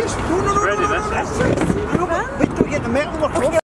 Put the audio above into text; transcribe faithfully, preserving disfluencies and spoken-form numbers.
No, no, no, no, no, no, no, no. Wait till we get the metal work off.